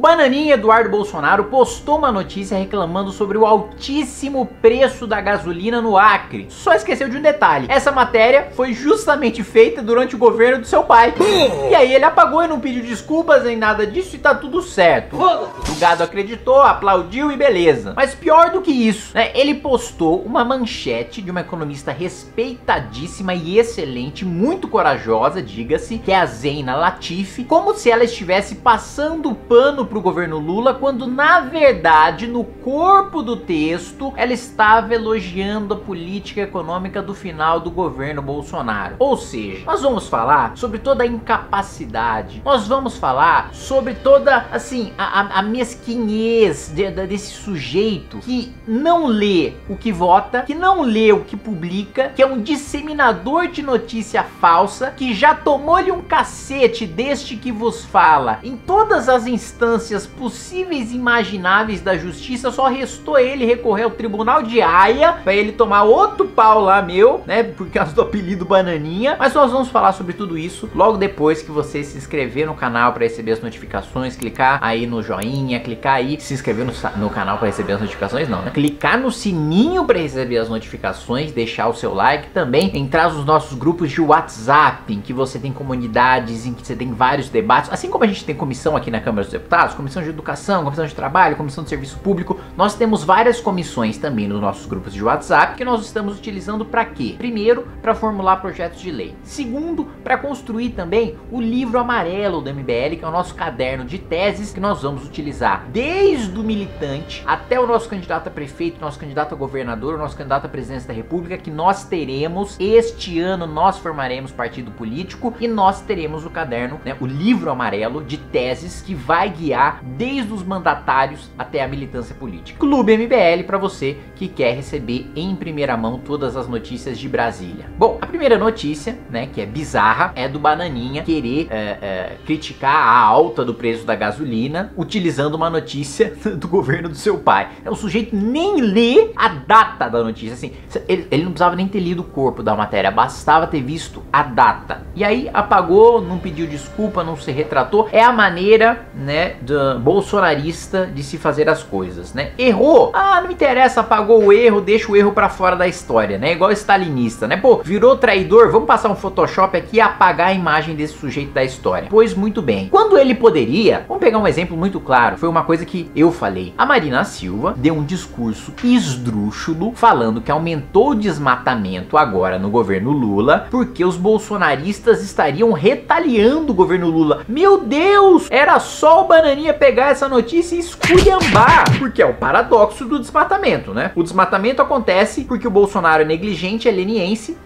Bananinha Eduardo Bolsonaro postou uma notícia reclamando sobre o altíssimo preço da gasolina no Acre. Só esqueceu de um detalhe: essa matéria foi justamente feita durante o governo do seu pai. E aí ele apagou e não pediu desculpas nem nada disso e tá tudo certo. O gado acreditou, aplaudiu e beleza. Mas pior do que isso, né? Ele postou uma manchete de uma economista respeitadíssima e excelente, muito corajosa, diga-se, que é a Zeina Latifi, como se ela estivesse passando pano pro governo Lula, quando na verdade no corpo do texto ela estava elogiando a política econômica do final do governo Bolsonaro. Ou seja, nós vamos falar sobre toda a incapacidade, nós vamos falar sobre toda, assim, a mesquinhez desse sujeito que não lê o que vota, que não lê o que publica, que é um disseminador de notícia falsa, que já tomou-lhe um cacete deste que vos fala em todas as instâncias possíveis e imagináveis da justiça. Só restou ele recorrer ao Tribunal de Haia pra ele tomar outro pau lá, meu, né, por causa do apelido Bananinha. Mas nós vamos falar sobre tudo isso logo depois que você se inscrever no canal para receber as notificações, clicar aí no joinha, clicar aí, se inscrever no canal para receber as notificações, não, né? Clicar no sininho para receber as notificações, deixar o seu like, também entrar nos nossos grupos de WhatsApp, em que você tem comunidades, em que você tem vários debates, assim como a gente tem comissão aqui na Câmara dos Deputados, comissão de educação, comissão de trabalho, comissão de serviço público. Nós temos várias comissões também nos nossos grupos de WhatsApp, que nós estamos utilizando para quê? Primeiro, para formular projetos de lei. Segundo, para construir também o livro amarelo do MBL, que é o nosso caderno de teses, que nós vamos utilizar desde o militante até o nosso candidato a prefeito, nosso candidato a governador, o nosso candidato à presidência da República, que nós teremos este ano. Nós formaremos partido político e nós teremos o caderno, né, o livro amarelo de teses, que vai guiar desde os mandatários até a militância política. Clube MBL para você que quer receber em primeira mão todas as notícias de Brasília. Bom, a primeira notícia, né, que é bizarra, é do Bananinha querer criticar a alta do preço da gasolina utilizando uma notícia do governo do seu pai. O sujeito nem lê a data da notícia, assim, ele não precisava nem ter lido o corpo da matéria, bastava ter visto a data. E aí apagou, não pediu desculpa, não se retratou. É a maneira, né, do bolsonarista de se fazer as coisas, né? Errou? Ah, não interessa, apagou o erro, deixa o erro pra fora da história, né? Igual stalinista, né? Pô, virou traidor, vamos passar um Photoshop aqui e apagar a imagem desse sujeito da história. Pois muito bem. Quando ele poderia, vamos pegar um exemplo muito claro, foi uma coisa que eu falei. A Marina Silva deu um discurso esdrúxulo falando que aumentou o desmatamento agora no governo Lula porque os bolsonaristas estariam retaliando o governo Lula. Meu Deus! Era só o Bananinha pegar essa notícia e esculhambar, porque é o paradoxo do desmatamento, né? O desmatamento acontece porque o Bolsonaro é negligente, é leniente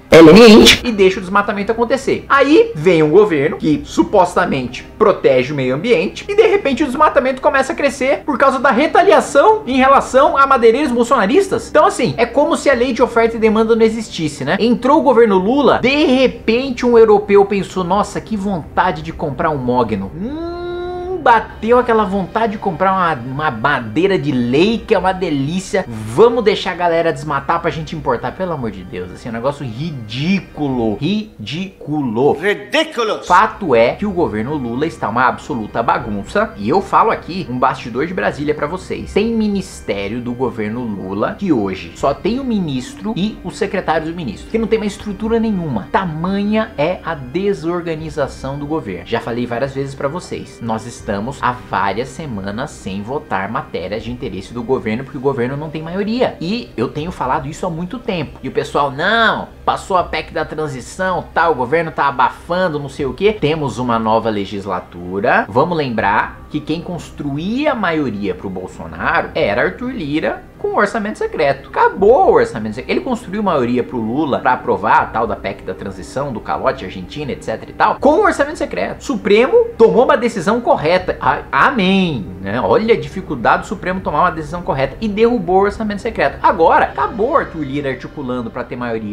e deixa o desmatamento acontecer. Aí vem um governo que supostamente protege o meio ambiente e de repente o desmatamento começa a crescer por causa da retaliação em relação a madeireiros bolsonaristas. Então assim, é como se a lei de oferta e demanda não existisse, né? Entrou o governo Lula, de repente um europeu pensou: nossa, que vontade de comprar um mogno. Bateu aquela vontade de comprar uma madeira de lei, que é uma delícia. Vamos deixar a galera desmatar pra gente importar. Pelo amor de Deus, assim, é um negócio ridículo. Ridículo. Fato é que o governo Lula está uma absoluta bagunça. E eu falo aqui um bastidor de Brasília pra vocês. Tem ministério do governo Lula que hoje só tem o ministro e os secretários do ministro, que não tem mais estrutura nenhuma. Tamanha é a desorganização do governo. Já falei várias vezes pra vocês. Nós estamos há várias semanas sem votar matérias de interesse do governo, porque o governo não tem maioria. E eu tenho falado isso há muito tempo. E o pessoal, não, passou a PEC da transição, tá, o governo tá abafando, não sei o que. Temos uma nova legislatura. Vamos lembrar que quem construía a maioria pro Bolsonaro era Arthur Lira, com o orçamento secreto. Acabou o orçamento secreto. Ele construiu maioria pro Lula pra aprovar a tal da PEC da transição, do calote Argentina, etc e tal, com o orçamento secreto. Supremo tomou uma decisão correta. Amém, né? Olha a dificuldade do Supremo tomar uma decisão correta e derrubou o orçamento secreto. Agora, acabou Arthur Lira articulando pra ter maioria. Agora o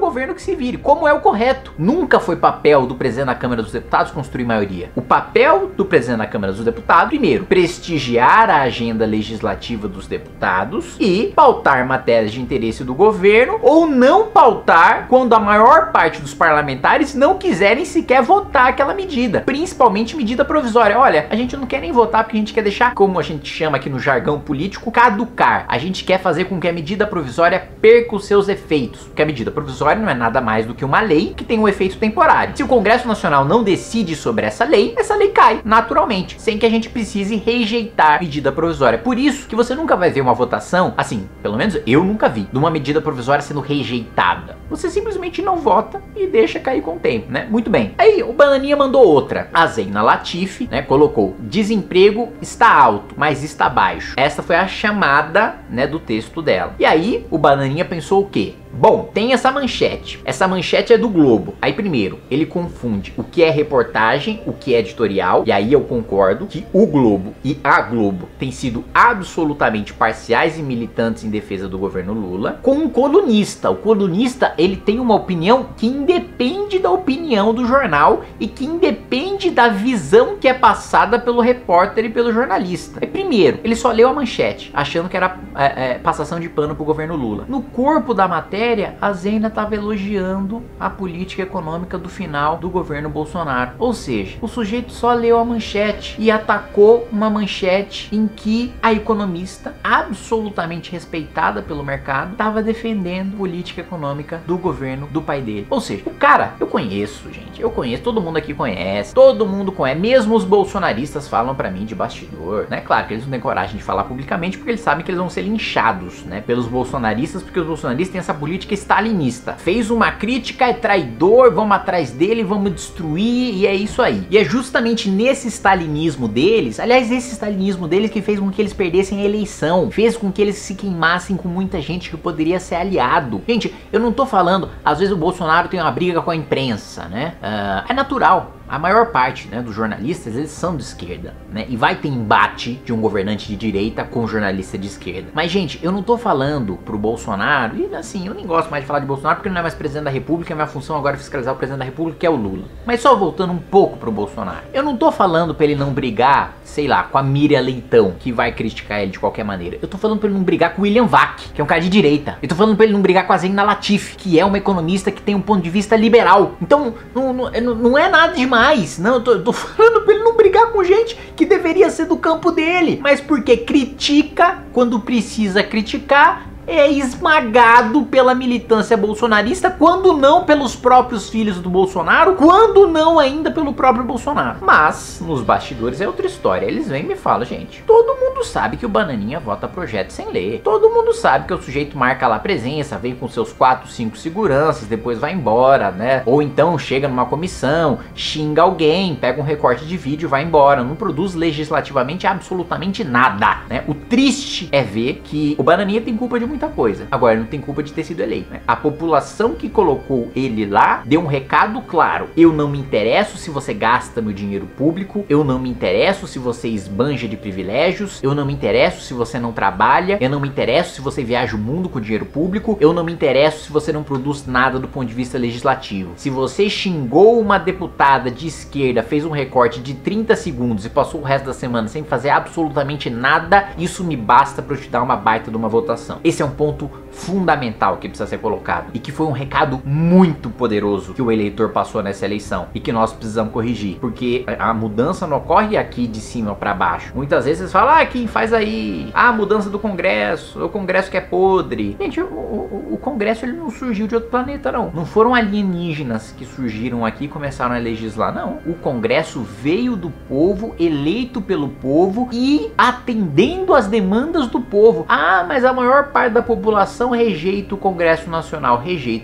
governo que se vire, como é o correto. Nunca foi papel do presidente da Câmara dos Deputados construir maioria. O papel do presidente da Câmara dos Deputados, primeiro, prestigiar a agenda legislativa dos deputados e pautar matérias de interesse do governo, ou não pautar quando a maior parte dos parlamentares não quiserem sequer votar aquela medida, principalmente medida provisória. Olha, a gente não quer nem votar porque a gente quer deixar, como a gente chama aqui no jargão político, caducar. A gente quer fazer com que a medida provisória perca os seus efeitos, porque a medida provisória não é nada mais do que uma lei que tem um efeito temporário. Se o Congresso Nacional não decide sobre essa lei cai naturalmente, sem que a gente precise rejeitar medida provisória. Por isso que você nunca vai ver uma votação, assim, pelo menos eu nunca vi, de uma medida provisória sendo rejeitada. Você simplesmente não vota e deixa cair com o tempo, né? Muito bem. Aí o Bananinha mandou outra. A Zeina Latifi, né, colocou: desemprego está alto, mas está baixo. Essa foi a chamada, né, do texto dela. E aí o Bananinha pensou o quê? Bom, tem essa manchete. Essa manchete é do Globo. Aí primeiro, ele confunde o que é reportagem, o que é editorial. E aí eu concordo que o Globo e a Globo têm sido absolutamente parciais e militantes em defesa do governo Lula, com um colunista. O colunista, ele tem uma opinião que independe da opinião do jornal e que independe da visão que é passada pelo repórter e pelo jornalista. Aí primeiro, ele só leu a manchete, achando que era passação de pano pro governo Lula. No corpo da matéria, a Zeina estava elogiando a política econômica do final do governo Bolsonaro. Ou seja, o sujeito só leu a manchete e atacou uma manchete em que a economista, absolutamente respeitada pelo mercado, estava defendendo a política econômica do governo do pai dele. Ou seja, o cara, eu conheço, gente, eu conheço, todo mundo aqui conhece, todo mundo conhece, mesmo os bolsonaristas falam pra mim de bastidor, né? Claro que eles não têm coragem de falar publicamente porque eles sabem que eles vão ser linchados, né, pelos bolsonaristas, porque os bolsonaristas têm essa política stalinista. Fez uma crítica, é traidor, vamos atrás dele, vamos destruir, e é isso aí. E é justamente nesse stalinismo deles, aliás, esse stalinismo deles que fez com que eles perdessem a eleição, fez com que eles se queimassem com muita gente que poderia ser aliado. Gente, eu não tô falando, às vezes o Bolsonaro tem uma briga com a imprensa, né? É natural. A maior parte, né, dos jornalistas, eles são de esquerda, né? E vai ter embate de um governante de direita com um jornalista de esquerda. Mas, gente, eu não tô falando pro Bolsonaro, e assim, eu nem gosto mais de falar de Bolsonaro porque ele não é mais presidente da República, minha função agora é fiscalizar o presidente da República, que é o Lula. Mas só voltando um pouco pro Bolsonaro. Eu não tô falando pra ele não brigar, sei lá, com a Miriam Leitão, que vai criticar ele de qualquer maneira. Eu tô falando pra ele não brigar com o William Vac, que é um cara de direita. Eu tô falando pra ele não brigar com a Zeina Latifi, que é uma economista que tem um ponto de vista liberal. Então, não é nada demais. Não, eu tô falando pra ele não brigar com gente que deveria ser do campo dele. Mas porque critica quando precisa criticar, é esmagado pela militância bolsonarista, quando não pelos próprios filhos do Bolsonaro, quando não ainda pelo próprio Bolsonaro. Mas, nos bastidores é outra história. Eles vêm e me falam: gente, todo mundo sabe que o Bananinha vota projeto sem ler. Todo mundo sabe que o sujeito marca lá presença, vem com seus 4, 5 seguranças, depois vai embora, né? Ou então chega numa comissão, xinga alguém, pega um recorte de vídeo e vai embora. Não produz legislativamente absolutamente nada, né? O triste é ver que o Bananinha tem culpa de muita coisa. Agora, não tem culpa de ter sido eleito, né? A população que colocou ele lá deu um recado claro: eu não me interesso se você gasta meu dinheiro público, eu não me interesso se você esbanja de privilégios, eu não me interesso se você não trabalha, eu não me interesso se você viaja o mundo com dinheiro público, eu não me interesso se você não produz nada do ponto de vista legislativo. Se você xingou uma deputada de esquerda, fez um recorte de 30 segundos e passou o resto da semana sem fazer absolutamente nada, isso me basta para eu te dar uma baita de uma votação. Esse é um ponto fundamental que precisa ser colocado e que foi um recado muito poderoso que o eleitor passou nessa eleição e que nós precisamos corrigir, porque a mudança não ocorre aqui de cima para baixo. Muitas vezes vocês falam: ah, quem faz aí a mudança do Congresso, o Congresso que é podre. Gente, o Congresso ele não surgiu de outro planeta, não foram alienígenas que surgiram aqui e começaram a legislar, não. O Congresso veio do povo, eleito pelo povo e atendendo às demandas do povo. Ah, mas a maior parte da população rejeita o Congresso Nacional,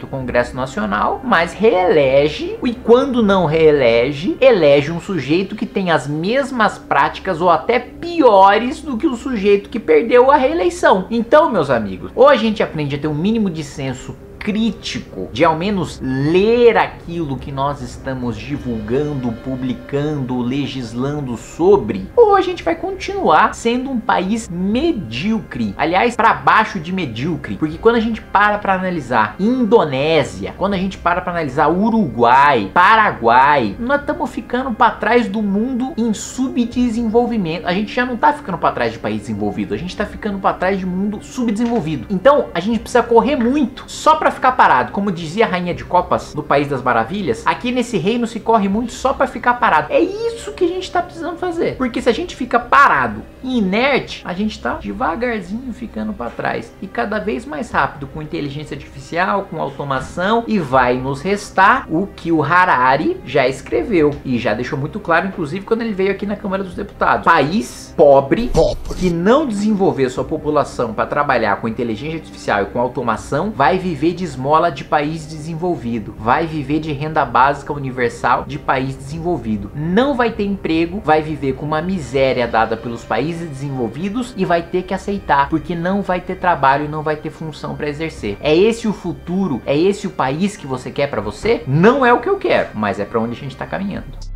mas reelege, e quando não reelege, elege um sujeito que tem as mesmas práticas ou até piores do que o sujeito que perdeu a reeleição. Então, meus amigos, ou a gente aprende a ter um mínimo de senso crítico de ao menos ler aquilo que nós estamos divulgando, publicando, legislando sobre, ou a gente vai continuar sendo um país medíocre, aliás, para baixo de medíocre, porque quando a gente para analisar Indonésia, quando a gente para analisar Uruguai, Paraguai, nós estamos ficando para trás do mundo em subdesenvolvimento. A gente já não tá ficando para trás de país desenvolvido, a gente tá ficando para trás de mundo subdesenvolvido. Então a gente precisa correr muito só para ficar parado. Como dizia a Rainha de Copas do País das Maravilhas, aqui nesse reino se corre muito só para ficar parado. É isso que a gente tá precisando fazer, porque se a gente fica parado e inerte, a gente tá devagarzinho ficando para trás e cada vez mais rápido com inteligência artificial, com automação, e vai nos restar o que o Harari já escreveu e já deixou muito claro, inclusive quando ele veio aqui na Câmara dos Deputados: país pobre que não desenvolver sua população para trabalhar com inteligência artificial e com automação vai viver de esmola de país desenvolvido, vai viver de renda básica universal de país desenvolvido, não vai ter emprego, vai viver com uma miséria dada pelos países desenvolvidos e vai ter que aceitar, porque não vai ter trabalho e não vai ter função para exercer. É esse o futuro? É esse o país que você quer para você? Não é o que eu quero, mas é para onde a gente está caminhando.